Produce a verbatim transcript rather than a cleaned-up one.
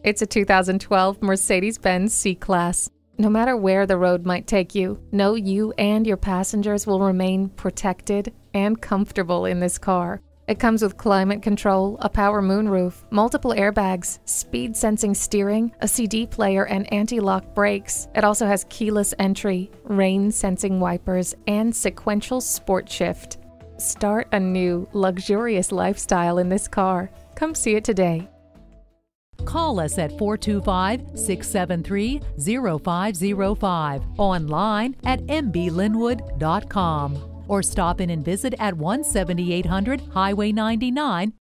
It's a two thousand twelve Mercedes-Benz C-Class. No matter where the road might take you, know you and your passengers will remain protected and comfortable in this car. It comes with climate control, a power moonroof, multiple airbags, speed-sensing steering, a C D player, and anti-lock brakes. It also has keyless entry, rain-sensing wipers, and sequential sport shift. Start a new, luxurious lifestyle in this car. Come see it today. Call us at four two five, six seven three, zero five zero five, online at M B Lynnwood dot com, or stop in and visit at one seventy-eight hundred Highway ninety-nine,